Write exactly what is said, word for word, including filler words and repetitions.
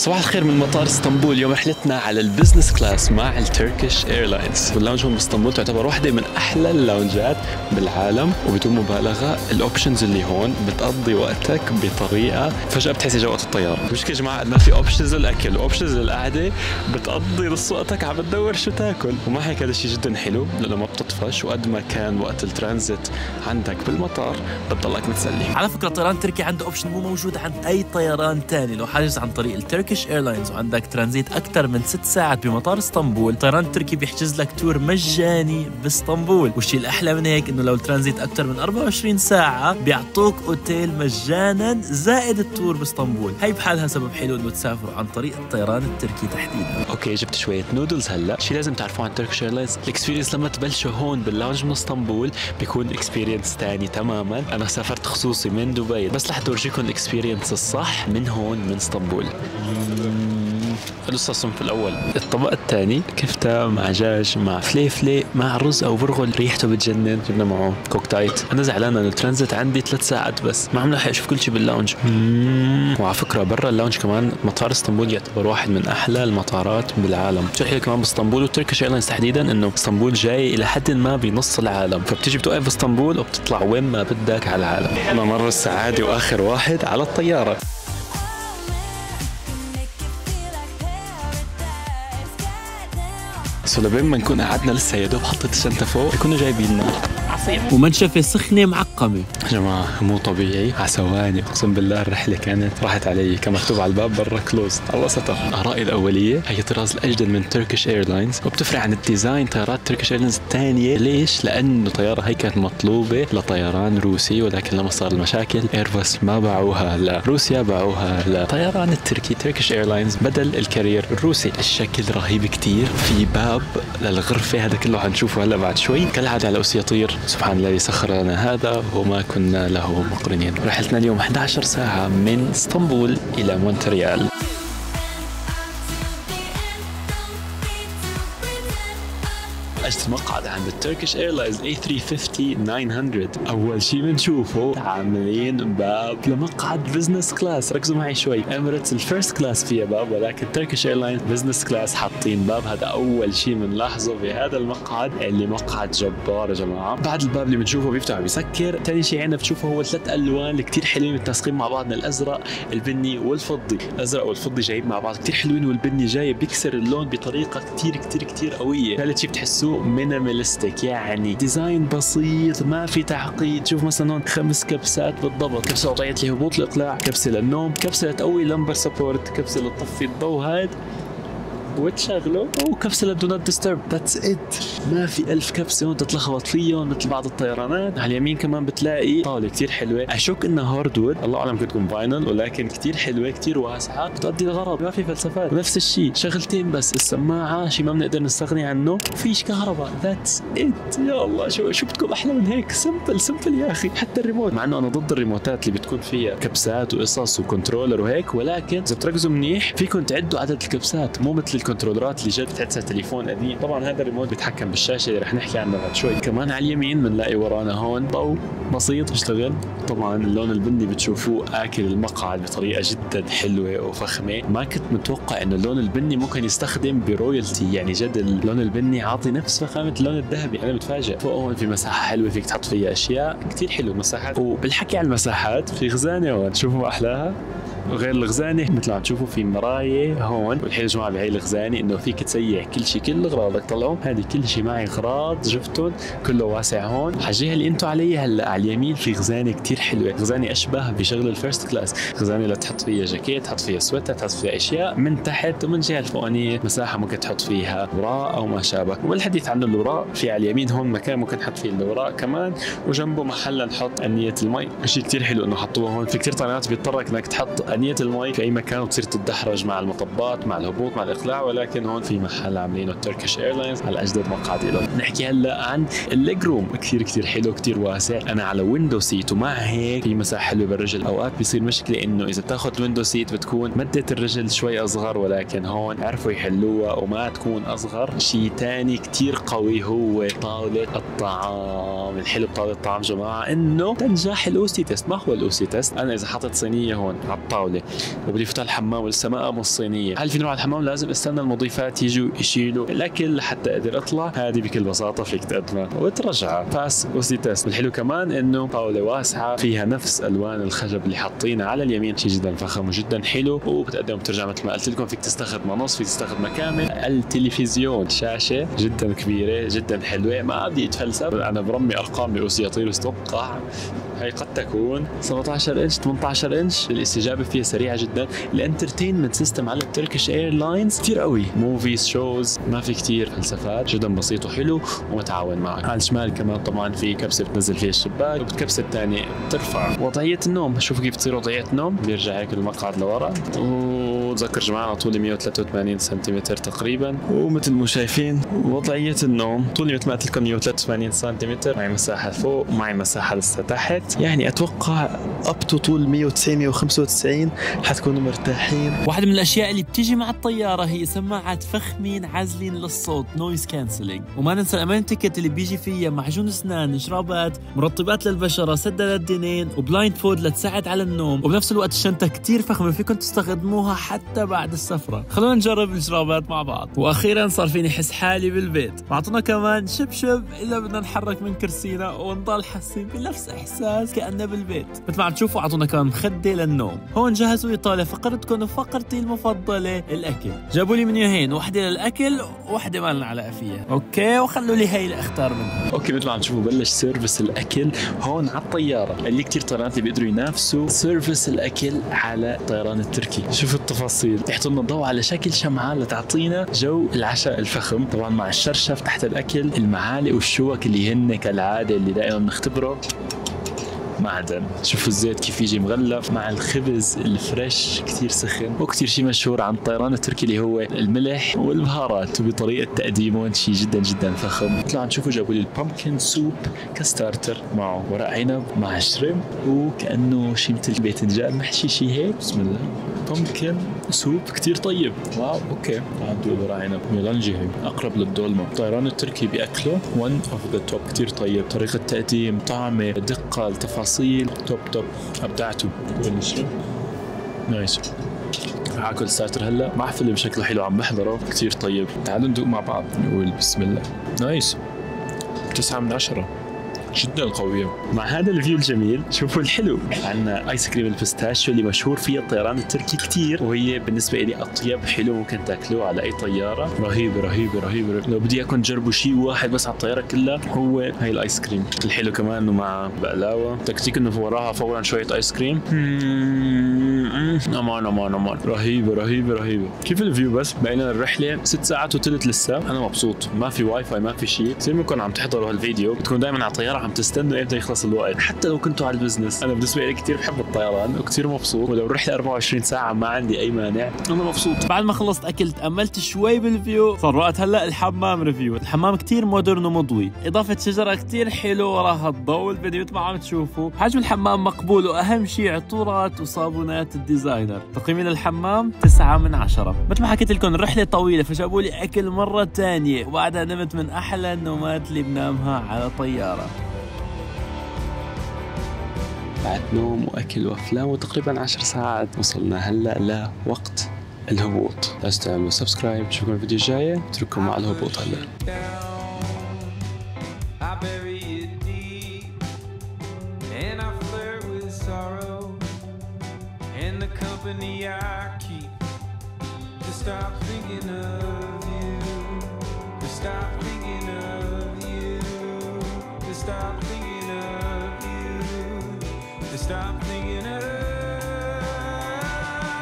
صباح الخير من مطار اسطنبول. اليوم رحلتنا على البزنس كلاس مع التركيش ايرلاينز. واللاونج هون باسطنبول تعتبر واحدة من أحلى اللونجات بالعالم، وبدون مبالغة الأوبشنز اللي هون بتقضي وقتك بطريقة فجأة بتحسي جو وقت الطيارة. المشكلة يا جماعة ما في أوبشنز للأكل، أوبشنز للقعدة، بتقضي نص وقتك عم تدور شو تاكل. ومع هيك هذا الشيء جدا حلو لأنه ما بتطفش، وقد ما كان وقت الترانزيت عندك بالمطار بتضلك متسلي. على فكرة طيران تركي عنده اوبشن مو موجود عند أي طيران تاني. لو حاجز عن طريق التركيش ايرلاينز وعندك ترانزيت أكثر من ست ساعات بمطار اسطنبول، طيران تركي بيحجز لك تور مجاني باسطنبول. والشيء الأحلى من هيك إنه لو الترانزيت أكثر من أربعة وعشرين ساعة بيعطوك أوتيل مجانا زائد التور باسطنبول. هي بحالها سبب حلو إنه تسافروا عن طريق الطيران التركي تحديدا. اوكي جبت شوية نودلز. هلا شيء لازم تعرفوه عن تركيش ايرلاينز، الاكسبيرينس لما تبلشوا هون باللاونج من اسطنبول بيكون اكسبيرينس ثاني تماما. انا سافرت خصوصي من دبي بس لحتى اورجيكم الاكسبيرينس الصح من هون من اسطنبول. لسه الصنف الاول. الطبق الثاني كفته مع دجاج مع فليفله مع رز او برغل، ريحته بتجنن. جبنا معه كوكتايت. انا زعلان انه الترانزيت عندي ثلاث ساعات بس، ما عم لحق اشوف كل شيء باللاونج. وعلى فكره برا اللاونج كمان مطار اسطنبول يعتبر واحد من احلى المطارات بالعالم. شو حلو كمان باسطنبول وتركيش ايرلاينز تحديدا انه اسطنبول جاي الى حد ما بنص العالم، فبتيجي بتوقف باسطنبول وبتطلع وين ما بدك على العالم. انا مره السعاده واخر واحد على الطياره. سو لبين ما نكون قعدنا لسه يا دوب حطيت الشنطه فوق يكونوا جايبين لنا عصير ومنشفه سخنه معقمه. يا جماعه مو طبيعي، على ثواني اقسم بالله الرحله كانت راحت علي. كان مكتوب على الباب برا كلوز على وسطها. ارائي الاوليه هي طراز الاجدد من تركيش ايرلاينز، وبتفرق عن الديزاين طيارات تركيش ايرلاينز الثانيه. ليش؟ لانه طياره هي كانت مطلوبه لطيران روسي، ولكن لما صار المشاكل ايرباص ما باعوها لروسيا، باعوها لطيران التركي تركيش ايرلاينز بدل الكارير الروسي. الشكل رهيب كتير، في باب للغرفه، هذا كله حنشوفه هلا بعد شوي. كالعاده على اسياطير، سبحان الله سخر لنا هذا وما كنا له مقرنين. رحلتنا اليوم إحدى عشرة ساعة من اسطنبول إلى مونتريال. اجت مقعد عند التركيش ايرلاينز إيه ثلاثمية وخمسين تسعمية. اول شيء بنشوفه عاملين باب لمقعد بزنس كلاس. ركزوا معي شوي، اميريتس الفيرست كلاس فيها باب، ولكن تركيش ايرلاينز بزنس كلاس حاطين باب. هذا اول شيء بنلاحظه بهذا المقعد، اللي مقعد جبار يا جماعه. بعد الباب اللي بنشوفه بيفتح وبيسكر. ثاني شيء عندنا بتشوفه هو ثلاث الوان اللي كثير حلوين متناسقين مع بعض، الازرق البني والفضي. الازرق والفضي جايين مع بعض كثير حلوين، والبني جاي بيكسر اللون بطريقه كثير كثير كثير قويه. ثالث شيء بتحسوه مينيماليستيك، يعني ديزاين بسيط ما في تعقيد. شوف مثلا هون خمس كبسات بالضبط، كبسه وضعيه لهبوط الاقلاع، كبسه للنوم، كبسه لتقوي لمبر سبورت، كبسه لتطفي الضوء هاد وتشغله، وكبسه للدو نوت ديسترب. ذاتس ات. ما في ألف كبسه هون تتلخبط فيهم مثل بعض الطيرانات. على اليمين كمان بتلاقي طاوله كثير حلوه، اشك انها هاردوود، الله اعلم كنت تكون فاينل، ولكن كثير حلوه كثير واسعه، بتؤدي الغرض، ما في فلسفات. ونفس الشيء شغلتين بس، السماعه شيء ما بنقدر نستغني عنه، فيش كهرباء. ذاتس ات. يا الله شو شو بدكم احلى من هيك؟ سمبل سمبل يا اخي. حتى الريموت، مع انه انا ضد الريموتات اللي بتكون فيها كبسات وقصص وكنترولر وهيك، ولكن اذا بتركزوا منيح فيكم تعدوا عدد الكبسات، مو مثل الكنترولرات اللي جد بتحسها تليفون قديم. طبعا هذا الريموت بيتحكم بالشاشه اللي رح نحكي عنه بعد شوي. كمان على اليمين بنلاقي ورانا هون ضوء بسيط بيشتغل. طبعا اللون البني بتشوفوه اكل المقعد بطريقه جدا حلوه وفخمه. ما كنت متوقع انه اللون البني ممكن يستخدم برويالتي، يعني جد اللون البني عاطي نفس فخامه اللون الذهبي. انا متفاجئ. فوق هون في مساحه حلوه فيك تحط فيها اشياء كثير حلوه مساحات. وبالحكي عن المساحات في خزانه هون، شوفوا احلاها. وغير الخزانه مثل ما عم تشوفوا في مرايه هون. والحلو يا جماعه بهي الخزانه انه فيك تسيح كل شيء، كل اغراضك طلعوا. هذه كل شيء معي اغراض جبتهم كله واسع هون. حجيها اللي انتم علي. هلا على اليمين في خزانه كثير حلوه، خزانه اشبه بشغل الفيرست كلاس، خزانه لتحط فيها جاكيت، تحط فيها سويتر، تحط فيها اشياء. من تحت ومن الجهه الفوقانيه مساحه ممكن تحط فيها اوراق او ما شابه. وبالحديث عن الاوراق، في على اليمين هون مكان ممكن نحط فيه الاوراق كمان، وجنبه محل نحط انيه المي. شيء كثير حلو انه حطوه هون. في كثير طيارات بيضطرك انك تحط انيه المي في اي مكان وتصير تتدحرج مع المطبات مع الهبوط مع الاقلاع، ولكن هون في محل عاملينه تركيش ايرلاينز على اجدد مقعد لهم. نحكي هلا عن الليج روم، كثير كثير حلو كثير واسع. انا على ويندو سيت، ومع هيك في مساحه حلوه بالرجل. اوقات بيصير مشكله انه اذا بتاخذ ويندو سيت بتكون مدت الرجل شوي اصغر، ولكن هون عرفوا يحلوها وما تكون اصغر. شيء ثاني كثير قوي هو طاوله الطعام. الحلو بطاوله الطعام جماعه انه تنجح الاوسي تيست. ما هو الاوسي تيست؟ انا اذا حطيت صينيه هون على الطاوله طاوله، وبضيف الحمام ولسه ما قاموا الصينيه. هل في نروح على الحمام لازم استنى المضيفات يجوا يشيلوا الاكل لحتى اقدر اطلع. هذه بكل بساطه فيك تقدمها وترجعها باس وسي تيست. الحلو كمان انه طاوله واسعه فيها نفس الوان الخشب اللي حاطينها على اليمين، شيء جدا فخم وجدا حلو، وبتقدم وبترجع مثل ما قلت لكم. فيك تستخدمها نص، فيك تستخدمها كامل. التلفزيون شاشه جدا كبيره جدا حلوه، ما بدي اتفلسف، انا برمي ارقام باسياطير توقع هي قد تكون سبعة عشر انش ثمانية عشر انش. الاستجابه فيها سريعه جدا. الانترتينمنت سيستم على التركيش ايرلاينز كثير قوي، موفيز شوز، ما في كثير فلسفات، جدا بسيط وحلو ومتعاون معك. على الشمال كمان طبعا في كبسه بتنزل فيها الشباك، والكبسه الثانيه بترفع. وضعيه النوم، شوفوا كيف تصير وضعيه نوم، بيرجع هيك المقعد لورا. وتذكر جماعه طولي مية وثلاثة وثمانين سنتيمتر تقريبا، ومثل ما شايفين وضعيه النوم طولي مثل ما قلت لكم مية وثلاثة وثمانين سنتيمتر، معي مساحه فوق ومعي مساحه لسه تحت. يعني اتوقع اب تو طول مية وتسعين مية وخمسة وتسعين حتكونوا مرتاحين. واحدة من الاشياء اللي بتيجي مع الطياره هي سماعات فخمين عازلين للصوت، نويز كانسلينج. وما ننسى الامان تيكت اللي بيجي فيها معجون اسنان، شرابات، مرطبات للبشره، سده للدينين، وبلايند فود لتساعد على النوم. وبنفس الوقت الشنطه كتير فخمه، فيكم تستخدموها حتى بعد السفره. خلونا نجرب الشرابات مع بعض. واخيرا صار فيني احس حالي بالبيت. اعطونا كمان شبشب اذا بدنا نحرك من كرسينا ونضل حاسين بنفس احساس كأننا بالبيت. مثل ما عم تشوفوا اعطونا كمان مخده للنوم. هون جهزوا ايطاليا فقرتكم وفقرتي المفضله الاكل. جابوا لي منيوهين، وحده للاكل وحده ما لنا علاقه فيها. اوكي، وخلوا لي هي لاختار منها. اوكي، مثل ما عم تشوفوا بلش سيرفيس الاكل هون على الطياره. اللي كثير طيرانات اللي بيقدروا ينافسوا سيرفيس الاكل على الطيران التركي. شوفوا التفاصيل، يحطوا لنا الضوء على شكل شمعه لتعطينا جو العشاء الفخم، طبعا مع الشرشف تحت الاكل، المعالق والشوك اللي هن كالعاده اللي دائما بنختبره معدن. شوفوا الزيت كيف يجي مغلف مع الخبز الفريش كثير سخن. وكثير شيء مشهور عن الطيران التركي اللي هو الملح والبهارات، وبطريقه تقديمهم شيء جدا جدا فخم. مثل عم تشوفوا جابوا لي البامكن سوب كستارتر، معه ورق عنب مع شريمب، وكانه شيء مثل باذنجان محشي شيء هيك. بسم الله، بامكن سوب كثير طيب. واو، اوكي، عنده ورق عنب ميلانجي هي اقرب للدولمه. الطيران التركي باكله ون اوف ذا توب، كثير طيب. طريقه تقديم، طعمه، دقه، التفاصيل توب توب. ابدعتوا. نايس. رح اكل ستارتر هلا مع فيلم شكله حلو عم بحضره كثير طيب. تعالوا ندوق مع بعض. نقول بسم الله. نايس، تسعة من عشرة، جدا قوية. مع هذا الفيو الجميل شوفوا الحلو، عندنا ايس كريم البستاشيو اللي مشهور فيه الطيران التركي كثير، وهي بالنسبة لي اطيب حلو ممكن تاكلوه على اي طيارة. رهيبة رهيبة رهيبة. لو بدي اكون جربوا شيء واحد بس على الطيارة كلها هو هاي الايس كريم. الحلو كمان انه مع بقلاوة، تكتيك انه وراها فورا شوية ايس كريم. امان امان امان، رهيبة رهيبة رهيبة. كيف الفيو؟ بس بقينا الرحلة ست ساعات وثلث لسه. انا مبسوط، ما في واي فاي، ما في شيء. زي ما كنتم عم تحضروا هالفيديو بتكون دائما على الطيارة عم تستنوا امتى يخلص الوقت، حتى لو كنتوا على البزنس. انا بالنسبه لي كثير بحب الطيران وكثير مبسوط، ولو الرحله أربعة وعشرين ساعه ما عندي اي مانع، انا مبسوط. بعد ما خلصت اكل تاملت شوي بالفيو، صار وقت هلا الحمام ريفيو. الحمام كثير مودرن ومضوي، اضافه شجره كثير حلو وراها الضوء. الفيديو مثل ما عم تشوفوا حجم الحمام مقبول، واهم شيء عطورات وصابونات الديزاينر. تقييمي للحمام تسعة من عشرة. مثل ما حكيت لكم الرحله طويله، فجابوا لي اكل مره ثانيه، وبعدها نمت من احلى النومات اللي بنامها على طياره. بعد نوم واكل وافلام وتقريبا عشر ساعات وصلنا هلا لوقت الهبوط. لا تنسوا تعملوا سبسكرايب. نشوفكم الفيديو الجاي، اترككم مع الهبوط هلا. Stop thinking